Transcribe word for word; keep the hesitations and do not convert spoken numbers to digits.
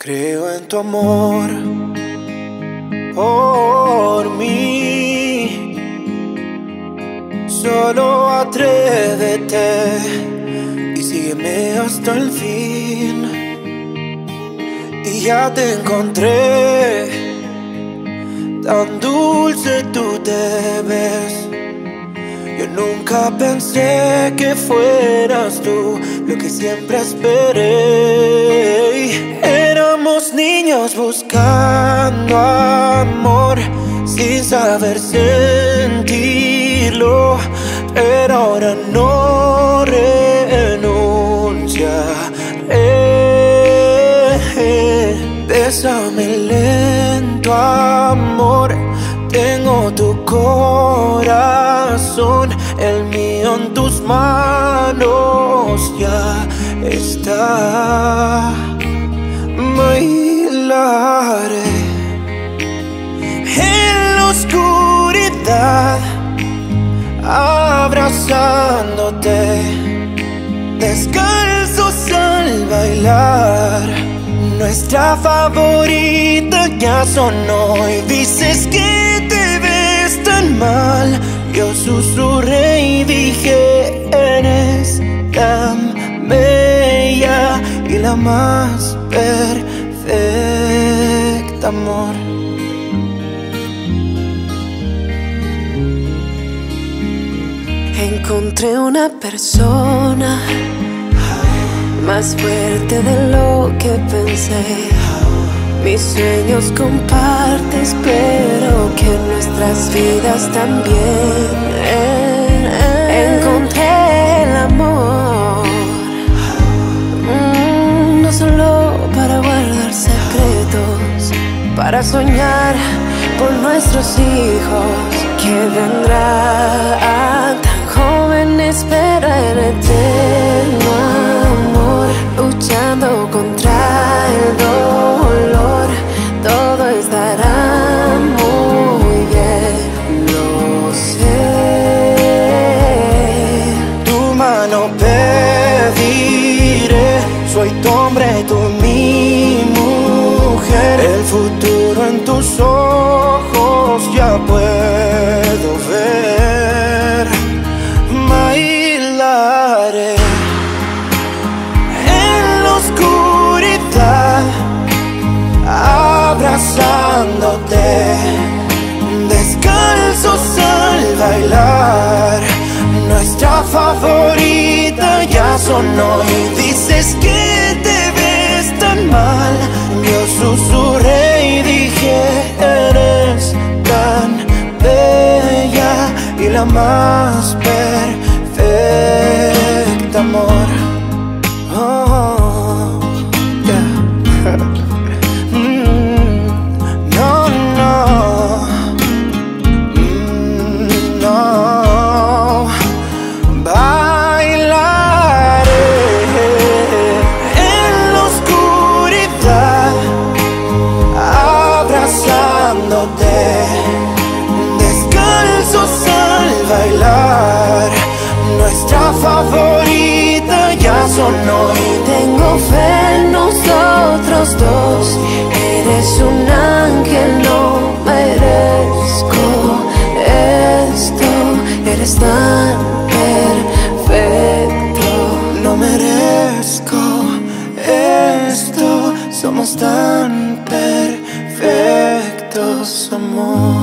Creo en tu amor por mí. Solo atrévete y sígueme hasta el fin. Y ya te encontré, tan dulce tú te ves. Yo nunca pensé que fueras tú lo que siempre esperé. Éramos niños buscando amor sin saber sentirlo, pero ahora no renunciaré. Bésame lento, amor. Tengo tu corazón, el mío en tus manos ya está. Bailaré en la oscuridad, abrazándote, descalzos al bailar. Nuestra favorita ya sonó y dices que te ves tan mal. Yo susurré y dije, eres tan bella y la más perfecta, amor. Encontré una persona más fuerte de lo que pensé. Mis sueños compartes, pero que nuestras vidas también. Encontré el amor, mm, no solo para guardar secretos, para soñar por nuestros hijos que vendrán. Tan jóvenes pero en eterno amor, luchando contra el dolor. Todo estará muy bien, lo sé. Tu mano pediré, soy tu hombre, tú mi mujer. El futuro en tus ojos ya puedo ver. Bailaré en la oscuridad, abrazándote, descalzos al bailar. Nuestra favorita ya sonó y dices que te ves tan mal. Yo susurré y dije, eres tan bella y la más perfecta, amor. Oh, yeah. mm, no, no, mm, no. Bailaré en la oscuridad, abrazándote, descalzos al bailar. Nuestra favorita ya sonó y tengo fe en nosotros dos. Eres un ángel, no merezco esto. Eres tan perfecto, no merezco esto. Somos tan perfectos, amor.